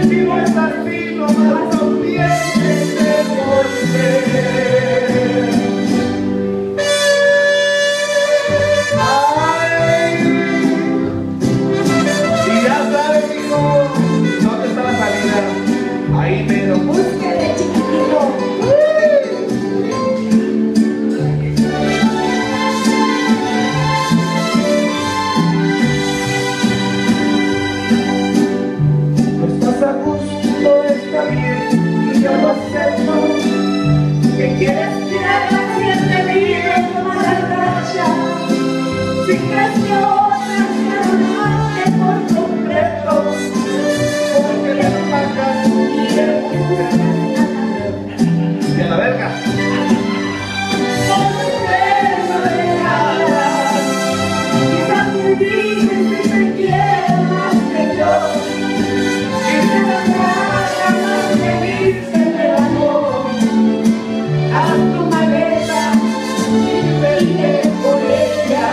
Si no es así, no más no pienses de volver. Ay, y ya sabes, hijo, ¿dónde está la salida? Ahí mero. Búsquele, chiquitito. No estás a gusto, está bien, y yo lo acepto. Que quieres tirar la siete vidas como la racha. Si crees que otra quiero amarte por completo, Porque te pagas y le buscas y a la verga. quizás me dices que te quiero más que yo, que te haga más feliz en el amor. Haz tu maleta y vete por ella.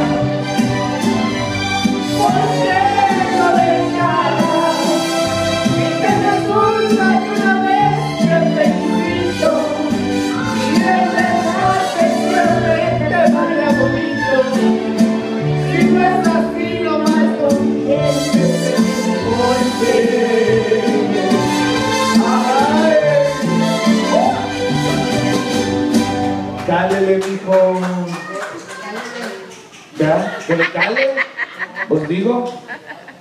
¿Por qué no dejarás que te resulta que una vez te felicito y de verdad te quiero que te vaya bonito? Si no es así, lo más consciente de mi golpe. Cálele, mijo. ¿Ya? ¿Que le cale? ¿Os digo?